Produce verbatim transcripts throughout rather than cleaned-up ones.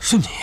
是你。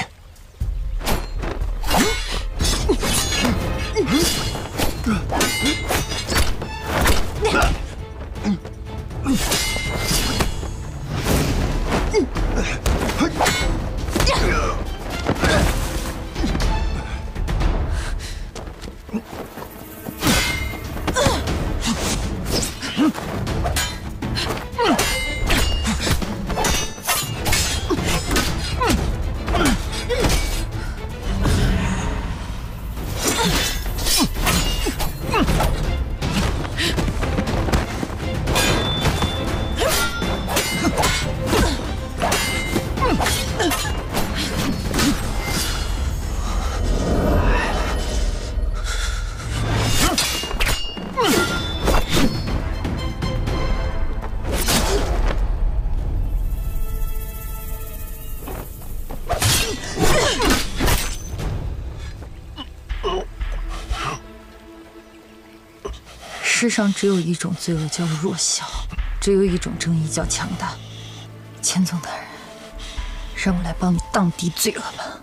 世上只有一种罪恶叫弱小，只有一种正义叫强大。钱总大人，让我来帮你荡涤罪恶吧。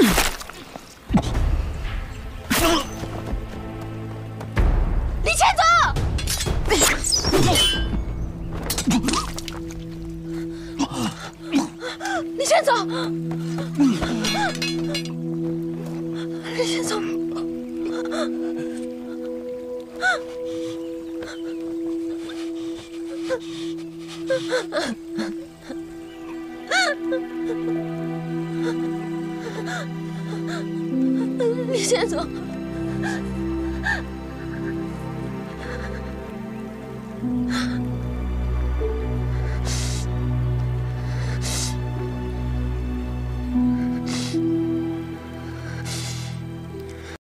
李钱总，李钱总，李钱总。 李先总，